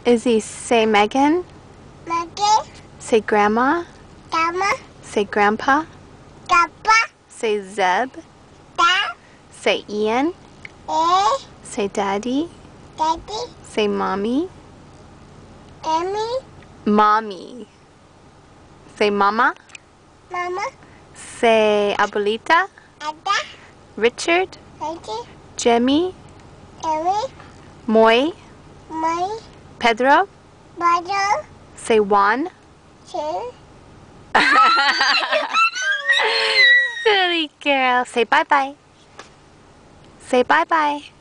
Izzy, say Megan. Megan. Say Grandma. Grandma. Say Grandpa. Grandpa. Say Zeb. Dad. Say Ian. Say Daddy. Daddy. Say Mommy. Mommy. Mommy. Say Mama. Mama. Say Abuelita. Ada. Richard. Daddy. Jemmy. Emmy. Moy. My. Pedro. Brother. Say Juan. Two. Silly girl. Say bye-bye. Say bye-bye.